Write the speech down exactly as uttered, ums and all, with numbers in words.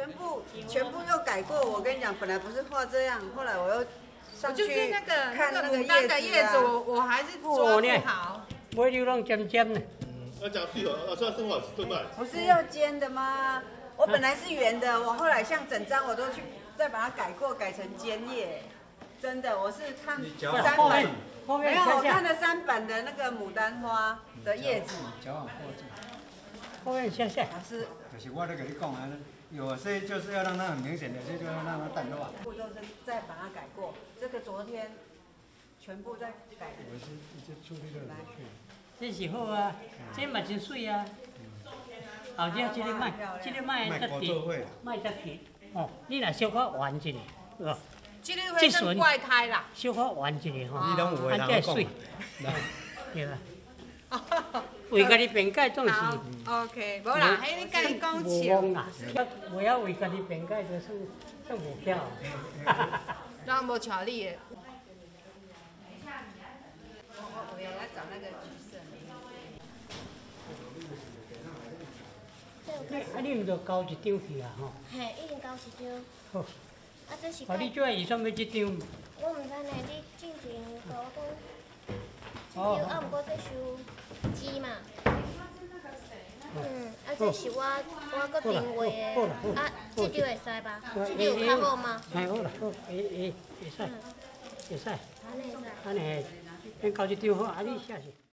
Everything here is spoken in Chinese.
全部全部又改过。我跟你讲，本来不是画这样，后来我又上去就是那个看那个牡丹的叶子，我我还是抓不好。 我就弄尖尖的。 要讲细哦，要算生活正脉。 不是要尖的吗？我本来是圆的，我后来像整张我都去再把它改过，改成尖叶。真的，我是看三本，没有，我看了三本的那个牡丹花的叶子。 后面下下。 老师， 就是我都跟你讲啊，有些就是要让它很明显的，这就要让它淡化。 全部都是再把它改过，这个昨天全部再改。 我是一直处理了。 这是好啊，这嘛真水啊。后只这个卖，这个卖得甜，卖得甜。哦，你若小可圆一个，哦。 这个会算怪胎啦。 小可圆一个吼， 你拢有话安水。对啊。为家己辩解总是。 OK， 无啦，迄你家己讲笑。 无啦，我要为家己辩解就算算无巧。 咱无巧你的。 我我也要找那个橘色。 啊，你毋着交一张去啊吼？ 嘿，已经交一张。 好。 啊，这是。 啊，你这预算要这张？ 我毋知呢，你进前甲我讲。哦。啊，毋过这收钱嘛。嗯，啊，这是我我搁订话的。啊，这张会使吧？这张有较好吗？ 哎，好啦，好，会会会使，会使。 安尼会使。 安尼，咱交一张好，啊，你写是。